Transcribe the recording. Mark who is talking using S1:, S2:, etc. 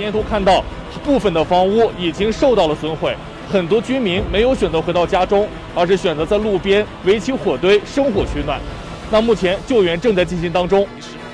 S1: 沿图看到，部分的房屋已经受到了损毁，很多居民没有选择回到家中，而是选择在路边围起火堆生火取暖。那目前救援正在进行当中。